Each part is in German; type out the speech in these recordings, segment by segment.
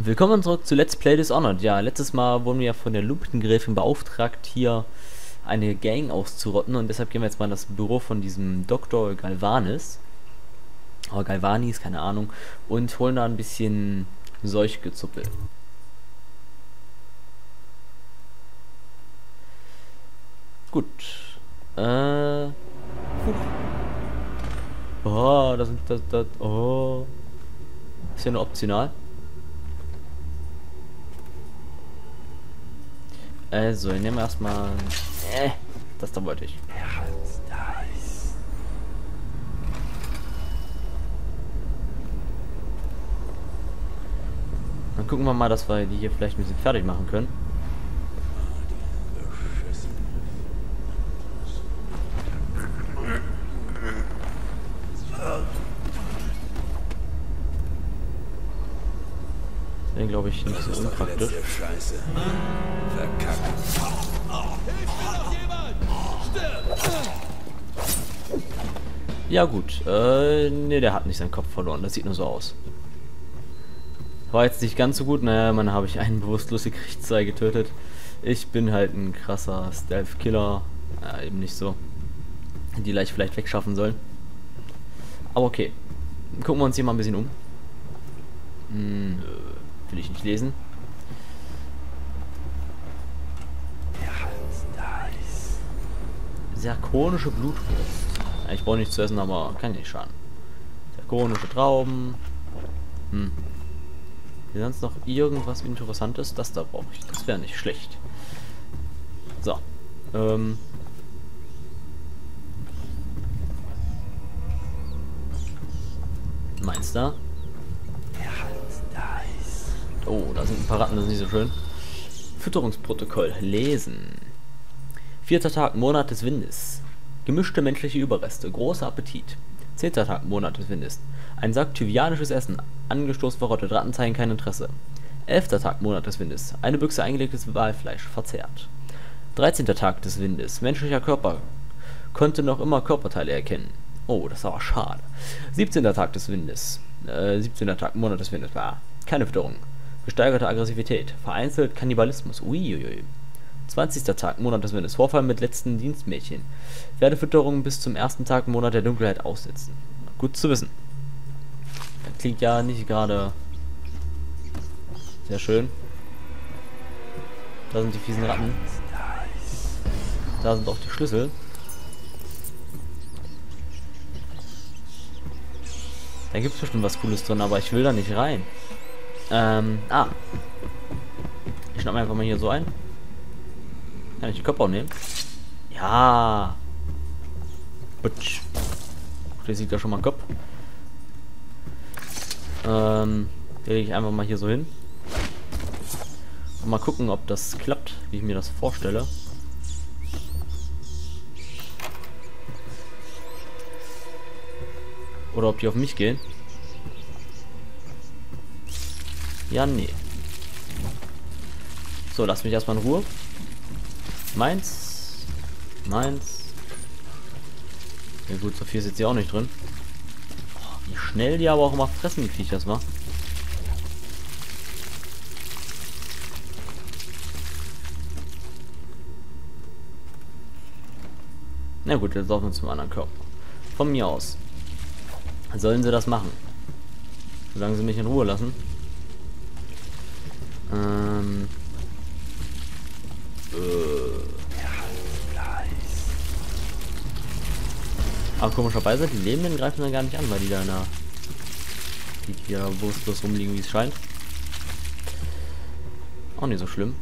Willkommen zurück zu Let's Play Dishonored. Ja, letztes Mal wurden wir ja von der Lupengräfin beauftragt, hier eine Gang auszurotten, und deshalb gehen wir jetzt mal in das Büro von diesem Dr. Galvanis. Oder Galvanis, keine Ahnung, und holen da ein bisschen Seuchgezuppel. Gut. Huch. Oh, das sind das. Oh. Ist ja nur optional. Also, ich nehme erstmal. Das da wollte ich. Dann gucken wir mal, dass wir die hier vielleicht ein bisschen fertig machen können. Das wäre, glaube ich, nicht so unpraktisch. Ja gut, ne, der hat nicht seinen Kopf verloren, das sieht nur so aus. War jetzt nicht ganz so gut, naja, man habe ich einen bewusstlos gekriegt, 2 getötet. Ich bin halt ein krasser Stealth-Killer, eben nicht so. Die leicht vielleicht wegschaffen sollen. Aber okay, gucken wir uns hier mal ein bisschen um. Will ich nicht lesen. Zirkonische Blutwurst. Ich brauche nichts zu essen, aber kann nicht schaden. Zirkonische Trauben. Hier sonst noch irgendwas Interessantes? Das da brauche ich. Das wäre nicht schlecht. So. Meinst du? Oh, da sind ein paar Ratten, das ist nicht so schön. Fütterungsprotokoll. Lesen. 4. Tag, Monat des Windes. Gemischte menschliche Überreste. Großer Appetit. 10. Tag, Monat des Windes. Ein Sack tyvianisches Essen. Angestoßen verrottet. Ratten zeigen kein Interesse. 11. Tag, Monat des Windes. Eine Büchse eingelegtes Walfleisch. Verzehrt. 13. Tag des Windes. Menschlicher Körper. Konnte noch immer Körperteile erkennen. Oh, das war schade. 17. Tag des Windes. 17. Tag, Monat des Windes. Keine Fütterung. Gesteigerte Aggressivität. Vereinzelt Kannibalismus. Uiuiui. 20. Tag, Monat des Windes. Vorfall mit letzten Dienstmädchen. Pferdefütterung bis zum 1. Tag, Monat der Dunkelheit aussetzen. Gut zu wissen. Das klingt ja nicht gerade sehr schön. Da sind die fiesen Ratten. Da sind auch die Schlüssel. Da gibt es bestimmt was Cooles drin, aber ich will da nicht rein. Ich schnapp mir einfach mal hier so ein. Kann ich die Köpfe auch nehmen? Ja. Butsch. Der sieht ja schon mal Kopf. Den lege ich einfach mal hier so hin. Und mal gucken, ob das klappt, wie ich mir das vorstelle. Oder ob die auf mich gehen. Ja, nee. So, lass mich erstmal in Ruhe. Meins. Ja gut, so viel ist jetzt hier auch nicht drin. Oh, wie schnell die aber auch immer fressen, die Viecher, das war. Na gut, jetzt laufen wir zum anderen Körper. Von mir aus. Sollen sie das machen? Solange sie mich in Ruhe lassen. Aber komischerweise, die Lebenden greifen dann gar nicht an, weil die da in der... Die hier bewusstlos rumliegen, wie es scheint. Auch nicht so schlimm.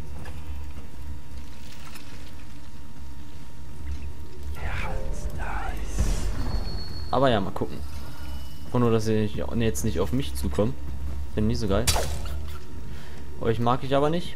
Aber ja, mal gucken. Nur, dass sie jetzt nicht auf mich zukommen. Finde nicht so geil. Euch mag ich aber nicht.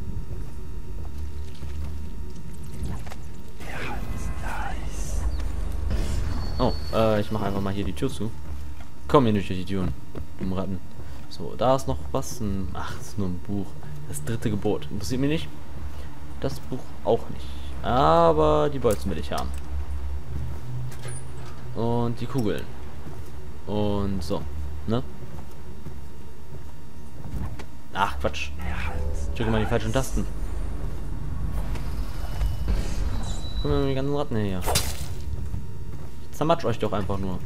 Oh, ich mache einfach mal hier die Tür zu. Komm hier nicht durch die Türen, dumm Ratten. So, da ist noch was. Ach, das ist nur ein Buch. Das 3. Gebot. Interessiert mich nicht. Das Buch auch nicht. Aber die Bolzen will ich haben. Und die Kugeln. Und so, ne? Ach, Quatsch. Ich drücke mal die falschen Tasten. Guck mal die ganzen Ratten her. Ich zermatsch euch doch einfach nur.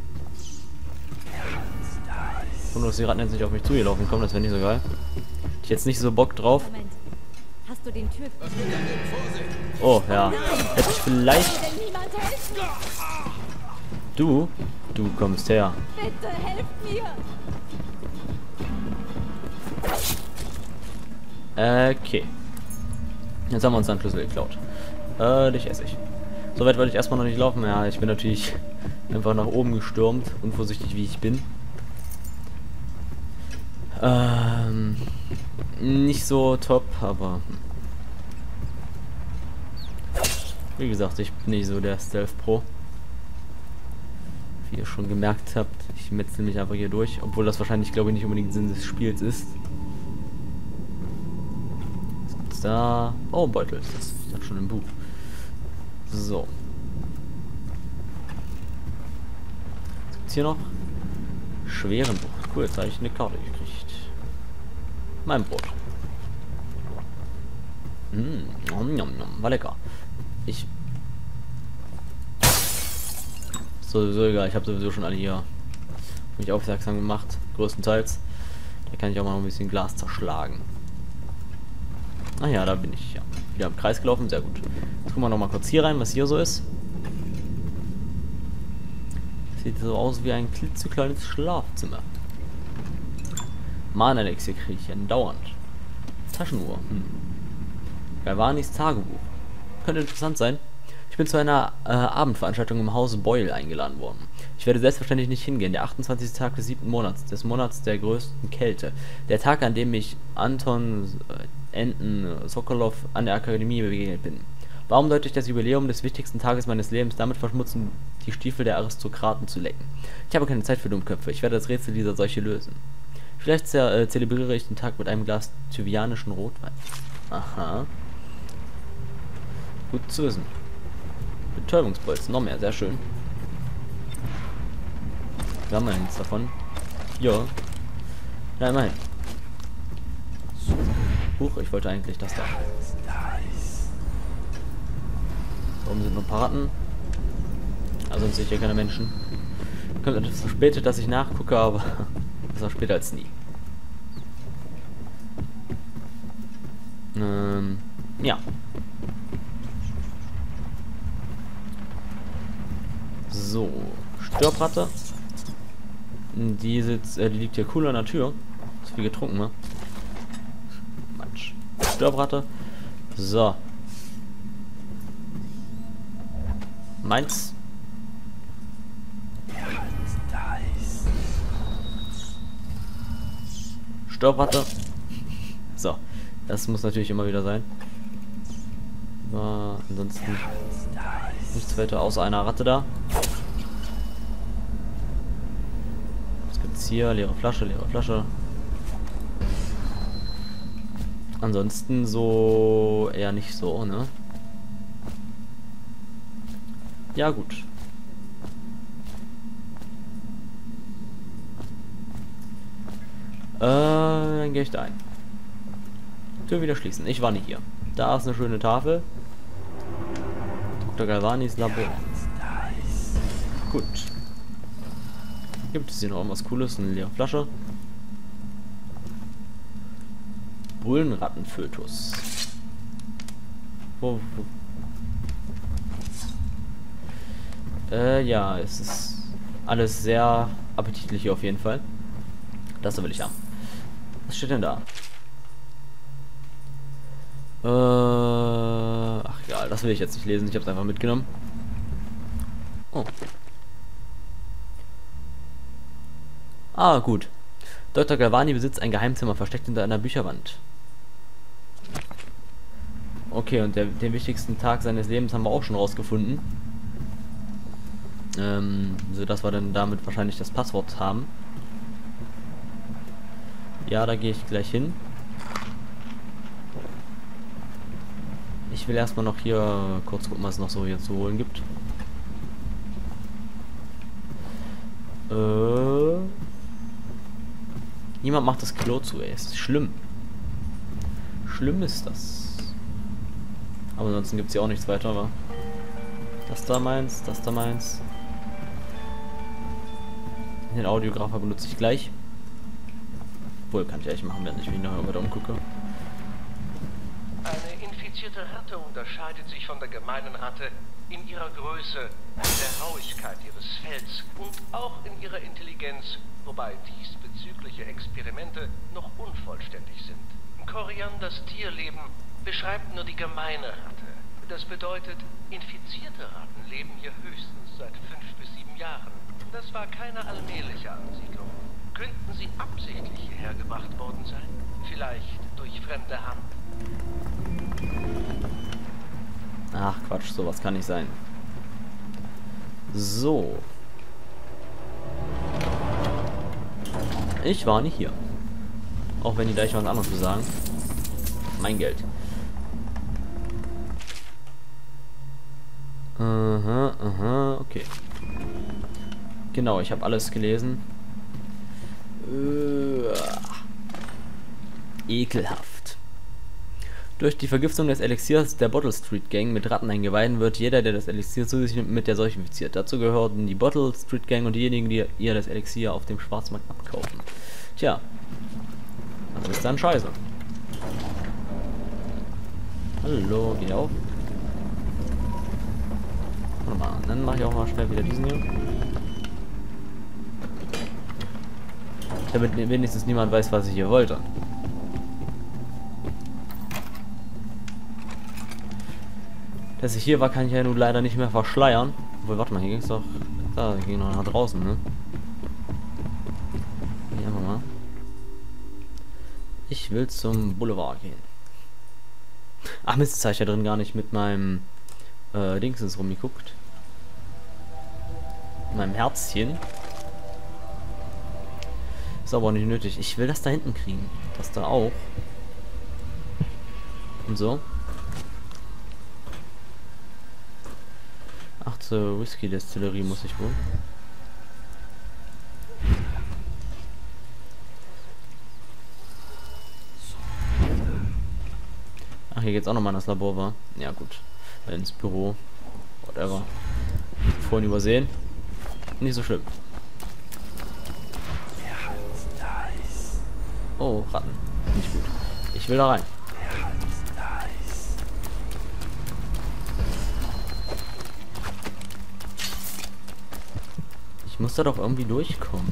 Und dass die Ratten jetzt nicht auf mich zugelaufen kommen, das wäre nicht so geil. Ich jetzt nicht so Bock drauf. Moment. Hast du den Tür... Oh, ja. Hätte ich vielleicht... Will niemand helfen? Du kommst her. Bitte helft mir! Okay. Jetzt haben wir uns einen Schlüssel geklaut. Dich esse ich. So weit wollte ich erstmal noch nicht laufen. Ja, ich bin natürlich einfach nach oben gestürmt. Unvorsichtig wie ich bin. Nicht so top, aber... Wie gesagt, ich bin nicht so der Stealth-Pro. Wie ihr schon gemerkt habt, ich metzel mich einfach hier durch. Obwohl das wahrscheinlich, glaube ich, nicht unbedingt Sinn des Spiels ist. Was gibt's da? Oh, ein Beutel. Das ist schon im Buch. So. Was gibt's hier noch? Schweren Buch. Cool, jetzt habe ich eine Karte gekriegt. Mein Brot. War lecker. Sowieso egal, ich habe sowieso schon alle hier mich aufmerksam gemacht, größtenteils. Da kann ich auch mal noch ein bisschen Glas zerschlagen. Ach ja, da bin ich ja wieder im Kreis gelaufen, sehr gut. Jetzt gucken wir noch mal kurz hier rein, was hier so ist. Sieht so aus wie ein klitzekleines Schlafzimmer. Mana-Elixier kriege ich ja dauernd. Taschenuhr. Galvanis Tagebuch. Könnte interessant sein. Ich bin zu einer Abendveranstaltung im Hause Boyle eingeladen worden. Ich werde selbstverständlich nicht hingehen. Der 28. Tag des 7. Monats, des Monats der größten Kälte. Der Tag, an dem ich Anton Sokolov an der Akademie begegnet bin. Warum sollte ich das Jubiläum des wichtigsten Tages meines Lebens damit verschmutzen, die Stiefel der Aristokraten zu lecken? Ich habe keine Zeit für Dummköpfe. Ich werde das Rätsel dieser Seuche lösen. Vielleicht zelebriere ich den Tag mit einem Glas tyvianischen Rotwein. Aha. Gut zu wissen. Betäubungsbolzen, noch mehr, sehr schön. Wir haben ja nichts davon. Ja. Ja, immerhin. Huch, ich wollte eigentlich das da. Warum sind nur ein paar Ratten? Also sonst sehe ich ja keine Menschen. Kommt etwas verspätet, dass ich nachgucke, aber besser später als nie. Ja. So, Störbratte. Die liegt hier cool an der Tür. Ist viel getrunken, ne? Matsch. Störbratte. So. Meins. Störbratte. So. Das muss natürlich immer wieder sein. Ansonsten nichts weiter außer einer Ratte da. Was gibt's hier? Leere Flasche, leere Flasche. Ansonsten so eher nicht so, ne? Ja, gut. Dann gehe ich da ein. Tür wieder schließen. Ich war nicht hier. Da ist eine schöne Tafel. Dr. Galvanis Labor. Gut. Gibt es hier noch irgendwas Cooles? Eine leere Flasche. Bullenrattenfötus. Wo? Ja, es ist alles sehr appetitlich hier auf jeden Fall. Das will ich haben. Was steht denn da? Ach egal, das will ich jetzt nicht lesen. Ich habe es einfach mitgenommen. Oh. Ah, gut. Dr. Galvani besitzt ein Geheimzimmer, versteckt hinter einer Bücherwand. Okay, und den wichtigsten Tag seines Lebens haben wir auch schon rausgefunden. So dass wir dann damit wahrscheinlich das Passwort haben. Ja, da gehe ich gleich hin. Ich will erstmal noch hier kurz gucken, was es noch so hier zu holen gibt. Niemand macht das Klo zu, ey. Es ist schlimm. Schlimm ist das. Aber ansonsten gibt es hier auch nichts weiter, wa? Das da meins, das da meins. Den Audiografer benutze ich gleich. Obwohl, kann ich echt machen, wenn ich mich nachher weiter umgucke. Eine infizierte Ratte unterscheidet sich von der gemeinen Ratte in ihrer Größe, der Rauigkeit ihres Fells und auch in ihrer Intelligenz, wobei diesbezügliche Experimente noch unvollständig sind. Korianders Tierleben beschreibt nur die gemeine Ratte. Das bedeutet, infizierte Ratten leben hier höchstens seit 5 bis 7 Jahren. Das war keine allmähliche Ansiedlung. Könnten sie absichtlich hierher gebracht worden sein? Vielleicht durch fremde Hand? Ach Quatsch, sowas kann nicht sein. So. Ich war nicht hier. Auch wenn die gleich was anderes zu sagen. Mein Geld. Aha, aha, okay. Genau, ich habe alles gelesen. Ekelhaft. Durch die Vergiftung des Elixiers der Bottle Street Gang mit Ratten eingeweiden wird jeder, der das Elixier zu sich nimmt, mit der Seuche infiziert. Dazu gehören die Bottle Street Gang und diejenigen, die ihr das Elixier auf dem Schwarzmarkt abkaufen. Tja. Das ist dann scheiße. Hallo, geht auf. Warte mal, dann mache ich auch mal schnell wieder diesen hier. Damit wenigstens niemand weiß, was ich hier wollte. Dass ich hier war, kann ich ja nun leider nicht mehr verschleiern. Obwohl, warte mal, hier ging es doch... Da ging noch nach draußen, ne? Hier einfach mal. Ich will zum Boulevard gehen. Ach Mist, das habe ich ja drin gar nicht mit meinem Dingsens rumgeguckt. Mit meinem Herzchen. Ist aber auch nicht nötig. Ich will das da hinten kriegen. Das da auch. Und so. 8. Whisky-Destillerie muss ich wohl. Ach, hier geht's auch nochmal in das Labor, war. Ja gut. Ins Büro. Whatever. Vorhin übersehen. Nicht so schlimm. Oh, Ratten. Nicht gut. Ich will da rein. Ich muss da doch irgendwie durchkommen.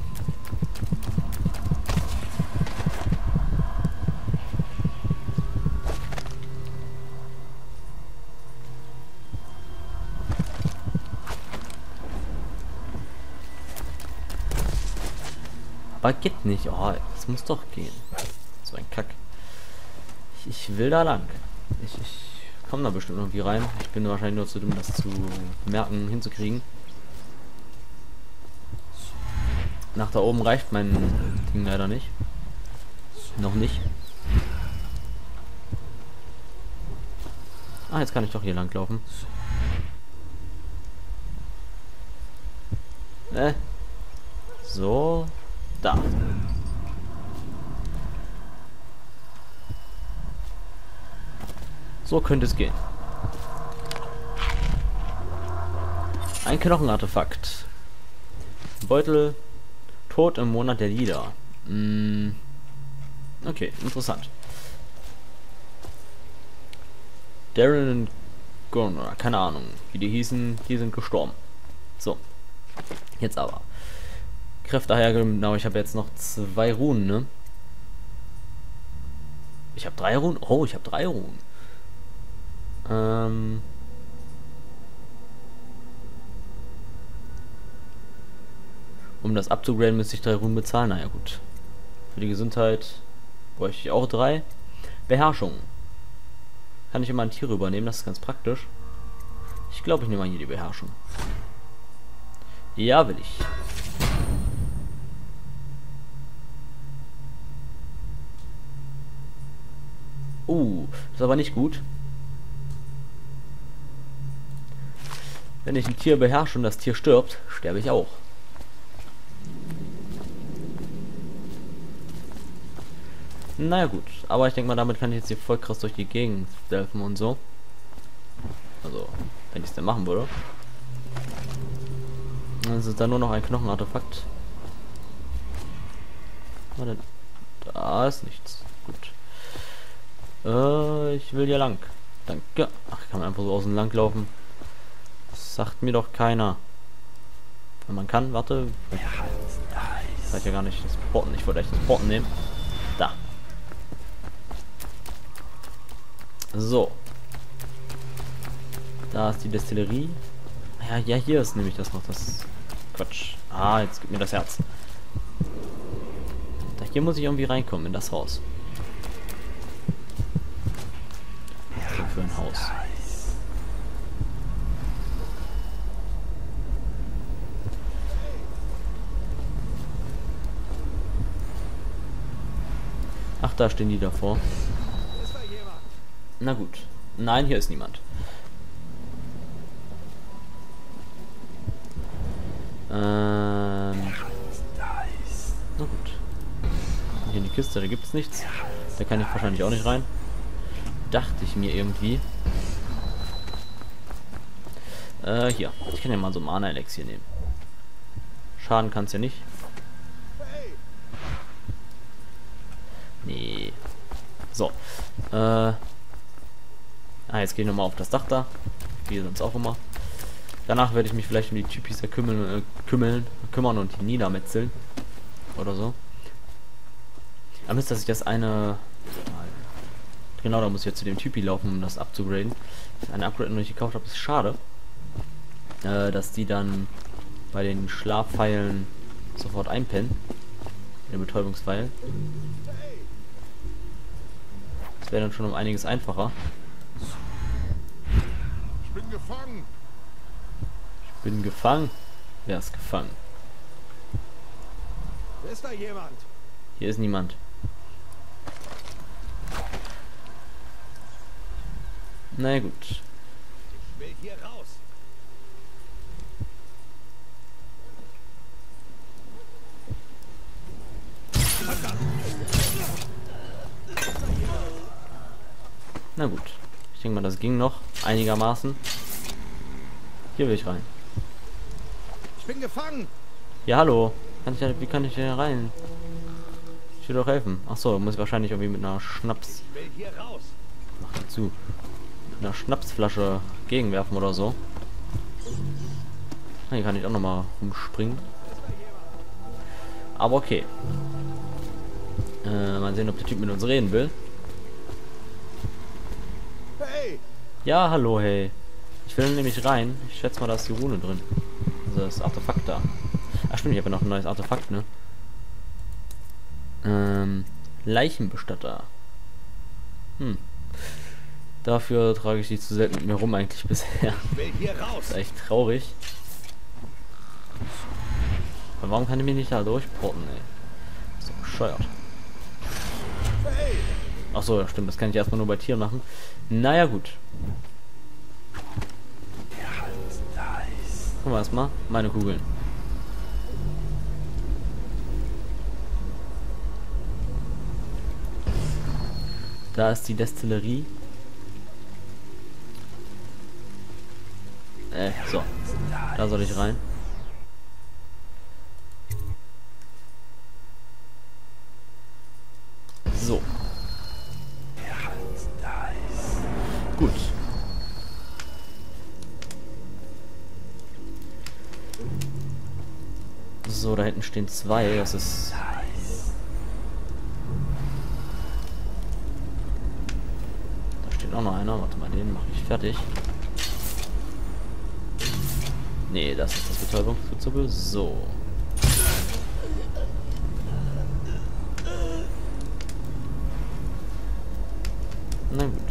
Aber geht nicht. Oh, das muss doch gehen. So ein Kack. Ich will da lang. Ich komme da bestimmt irgendwie rein. Ich bin wahrscheinlich nur zu dumm, das zu merken, hinzukriegen. Nach da oben reicht mein Ding leider nicht. Noch nicht. Ah, jetzt kann ich doch hier lang laufen. So. Da. So könnte es gehen. Ein Knochenartefakt. Beutel. Tod im Monat der Lieder. Okay, interessant. Darren und Gorner, keine Ahnung, wie die hießen, die sind gestorben. So. Jetzt aber. Kräfte hergeben, genau, ich habe jetzt noch 2 Runen, ne? Ich habe 3 Runen? Oh, ich habe 3 Runen. Um das abzugraden, müsste ich 3 Runen bezahlen. Naja, gut. Für die Gesundheit bräuchte ich auch 3. Beherrschung. Kann ich immer ein Tier übernehmen, das ist ganz praktisch. Ich glaube, ich nehme mal hier die Beherrschung. Ja, will ich. Das ist aber nicht gut. Wenn ich ein Tier beherrsche und das Tier stirbt, sterbe ich auch. Naja gut, aber ich denke mal, damit kann ich jetzt hier voll krass durch die Gegend helfen und so. Also, wenn ich es denn machen würde. Dann ist da nur noch ein Knochenartefakt. Warte, da ist nichts. Gut. Ich will hier lang. Danke. Ach, kann man einfach so außen lang laufen. Das sagt mir doch keiner. Wenn man kann, warte. Ich weiß ja gar nicht das Porten. Ich wollte echt das Porten nehmen. Da. So. Da ist die Destillerie. Ja, ja, hier ist nämlich das noch. Das Quatsch. Ah, jetzt gibt mir das Herz. Da hier muss ich irgendwie reinkommen in das Haus. Was ist denn für ein Haus? Ach, da stehen die davor. Na gut. Nein, hier ist niemand. Na gut. Hier in die Kiste, da gibt es nichts. Da kann ich wahrscheinlich auch nicht rein. Dachte ich mir irgendwie. Hier. Ich kann ja mal so Mana-Elixier nehmen. Schaden kann es ja nicht. Nee. So. Jetzt gehe ich nochmal auf das Dach da. Wie sonst auch immer. Danach werde ich mich vielleicht um die Typis kümmern und die niedermetzeln. Oder so. Aber ist, dass ich das eine... Genau, da muss ich jetzt zu dem Typi laufen, um das abzugraden. Eine Upgrade noch nicht gekauft habe, ist schade. Dass die dann bei den Schlafpfeilen sofort einpennen. Den Betäubungspfeil. Das wäre dann schon um einiges einfacher. Ich bin gefangen. Bin gefangen. Wer ist gefangen? Ist da jemand? Hier ist niemand. Na gut. Ich will hier raus. Na gut. Ich denke mal, das ging noch einigermaßen. Hier will ich rein. Ich bin gefangen. Ja, hallo. Wie kann ich hier rein? Ich will doch helfen. Achso, muss ich wahrscheinlich irgendwie mit einer Schnaps... Ich will hier raus. Mach dazu. Mit einer Schnapsflasche gegenwerfen oder so. Hier kann ich auch nochmal rumspringen. Aber okay. Mal sehen, ob der Typ mit uns reden will. Hey. Ja, hallo, hey. Ich will nämlich rein. Ich schätze mal, da ist die Rune drin. Also das Artefakt da. Ach stimmt, ich habe ja noch ein neues Artefakt, ne? Leichenbestatter. Dafür trage ich die zu selten mit mir rum eigentlich bisher. Ich will hier raus. Das ist echt traurig. Aber warum kann ich mich nicht da durchporten, ey? Ist doch bescheuert. Hey. Ach so, ja, stimmt, das kann ich erstmal nur bei Tieren machen. Naja, gut. Gucken wir erstmal. Meine Kugeln. Da ist die Destillerie. So. Da soll ich rein. So. Gut. So, da hinten stehen zwei. Das ist... Da steht auch noch einer. Warte mal, den mache ich fertig. Nee, das ist das Betäubungsgezüppel. So. Na gut.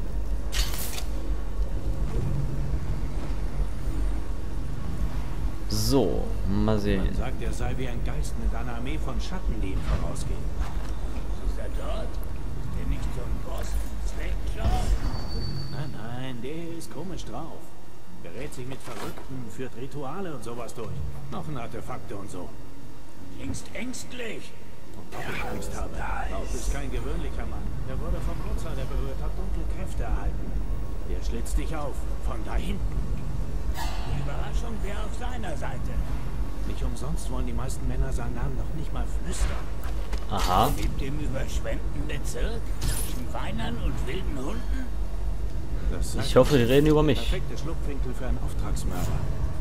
So, mal sehen. Man sagt, er sei wie ein Geist mit einer Armee von Schatten, die ihm vorausgehen. Ist er dort? Ist der nicht so ein Boss? Spectre? Nein, nein, der ist komisch drauf. Berät sich mit Verrückten, führt Rituale und sowas durch. Noch ein Artefakte und so. Klingst ängstlich. Ob ich Angst habe? Rauch ist kein gewöhnlicher Mann. Er wurde vom Outsider berührt, hat dunkle Kräfte erhalten. Der schlitzt dich auf. Von da hinten. Die Überraschung wäre auf seiner Seite. Nicht umsonst wollen die meisten Männer seinen Namen noch nicht mal flüstern. Aha. Mit dem überschwemmten Bezirk, zwischen Weinern und wilden Hunden? Das Ich hoffe, die reden über mich. perfekte Schlupfwinkel für einen Auftragsmörder.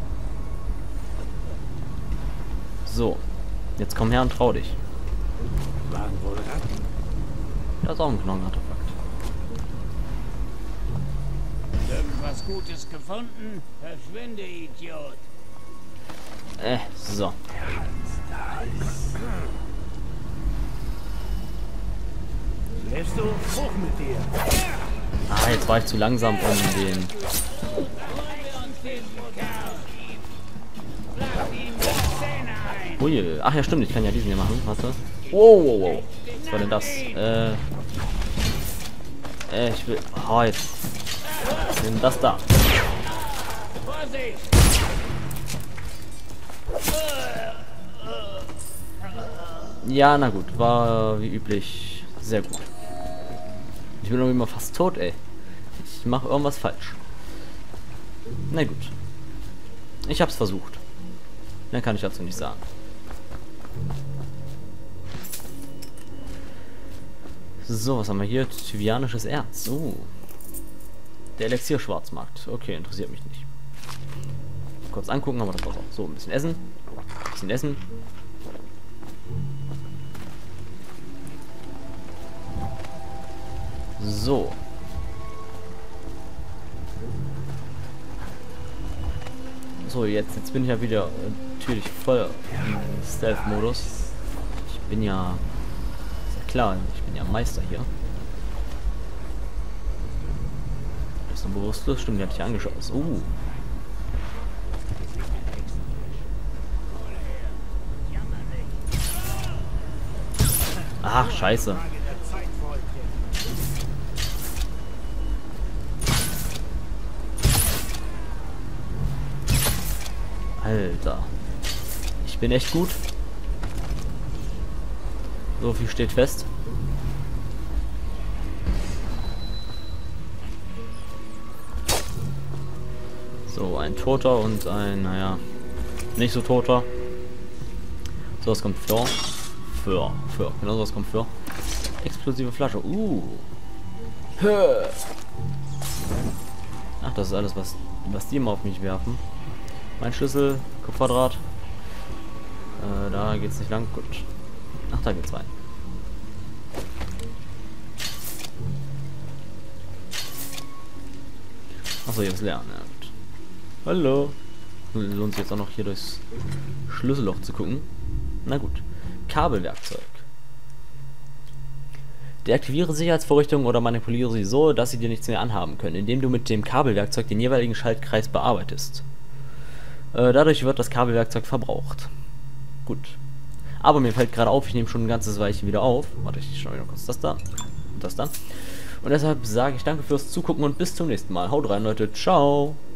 So. Jetzt komm her und trau dich. Waren wohl Ratten. Das ist auch ein Knochenartefakt. Irgendwas Gutes gefunden? Verschwinde, Idiot. So. Schläfst du? Hoch mit dir! Ah, jetzt war ich zu langsam, um den... Holen wir uns den Kerl. Schlag ihm die Zähne ein. Ui. Ach ja, stimmt. Ich kann ja diesen hier machen. Warte. Wow, wow, wow. Was war denn das? Ich will... Oh, jetzt... Nimm das da. Vorsicht! Ja, na gut. War wie üblich sehr gut. Ich bin irgendwie mal fast tot, ey. Ich mache irgendwas falsch. Na gut. Ich hab's versucht. Mehr kann ich dazu nicht sagen. So, was haben wir hier? Tyvianisches Erz. Der Elixier-Schwarzmarkt. Okay, interessiert mich nicht. Kurz angucken, aber das war's auch. So, ein bisschen essen. Ein bisschen essen. So. So, jetzt bin ich ja wieder natürlich voll im Stealth-Modus. Ich bin ja... Ist ja klar, ich bin ja Meister hier. Das ist noch bewusstlos. Stimmt, die hatte ich angeschaut. Ach, scheiße. Alter. Ich bin echt gut. So viel steht fest. So, ein Toter und ein, naja, nicht so Toter. So, was kommt für? Für. Genau, was kommt für. Explosive Flasche. Ach, das ist alles, was die immer auf mich werfen. Mein Schlüssel, Kupferdraht. Da geht's nicht lang. Gut. Ach, da geht's rein. Achso, jetzt lernen. Ja, gut. Hallo. Lohnt sich jetzt auch noch hier durchs Schlüsselloch zu gucken. Na gut. Kabelwerkzeug. Deaktiviere Sicherheitsvorrichtungen oder manipuliere sie so, dass sie dir nichts mehr anhaben können, indem du mit dem Kabelwerkzeug den jeweiligen Schaltkreis bearbeitest. Dadurch wird das Kabelwerkzeug verbraucht. Gut. Aber mir fällt gerade auf, ich nehme schon ein ganzes Weilchen wieder auf. Warte, ich schaue wieder kurz das da. Und das da. Und deshalb sage ich danke fürs Zugucken und bis zum nächsten Mal. Haut rein, Leute. Ciao.